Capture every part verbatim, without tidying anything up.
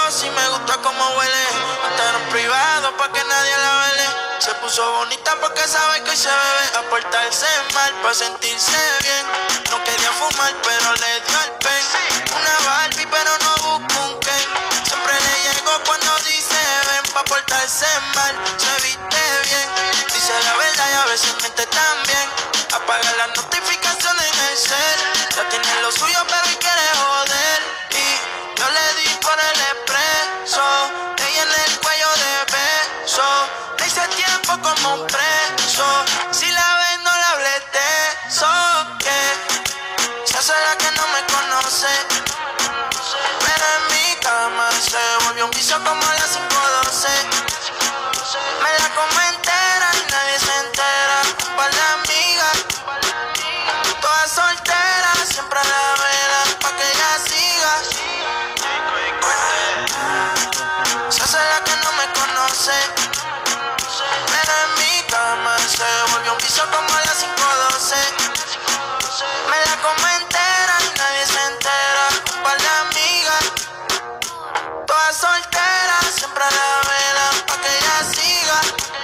si me gusta como huele. Estar en privado pa' que nadie la vele. Se puso bonita porque sabe que hoy se bebe. A portarse mal pa' sentirse bien. No quería fumar pero le dio el pen. Una Barbie pero no busco un Ken. Siempre le llego cuando dice ven. Pa' portarse mal, se viste bien. Dice la verdad y a veces miente también. Apaga las notificaciones en el cel. Ya tiene lo suyo pero hoy quiere joder. Y yo le di por el expreso. Ella en el cuello de beso. Le hice tiempo como un preso. Si la ves no le hables de eso. Que se hace la que no me conoce. Pero en mi cama se volvió un vicio como a las cinco doce. Me la como entera y nadie se entera. Un par de amigas, todas solteras, siempre a la vela pa' que ella siga. Se hace la que no me conoce. Pero en mi cama se volvió un vicio como a las cinco doce. Me la como entera y nadie se entera. Un par de amigas, todas solteras, siempre a la vela pa' que ella siga.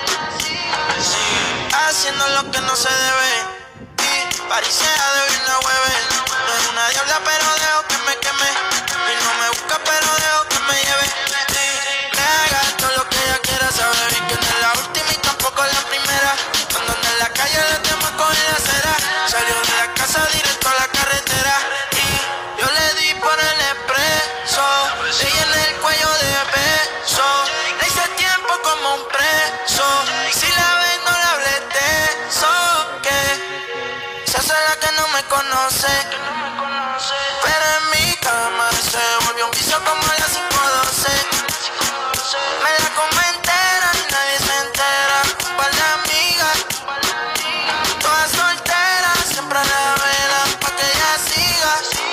Haciendo lo que no se debe. Y parisea de una hueve. No es una diabla pero dejo que me queme. Y no me busca pero dejo que me lleve. Y le haga todo lo que ella quiera. Sabe bien que no es la última y tampoco la primera. Cuando anda en la calle le temo coger la acera. Salió de la casa directo a la carretera. Y yo le di por el expreso. Ella en el cuello de beso. Le hice tiempo como un preso. Si la ves no le hables de eso. Que se hace la que no me conoce. Pero en mi cama se volvió un vicio como a las cinco doce. Me la como entera y nadie se entera. Un par de amigas, todas solteras, siempre a la vela pa' que ella siga.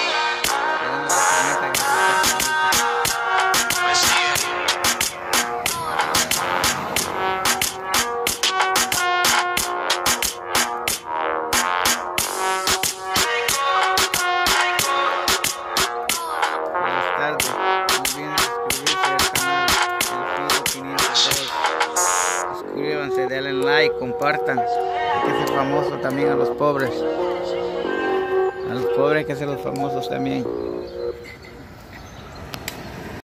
Me sigue. Buenas tardes, no olviden suscribirse al canal El Fido quinientos dos. Suscríbanse, denle like, compartan. Hay que ser famosos también a los pobres. A los pobres hay que ser los famosos también.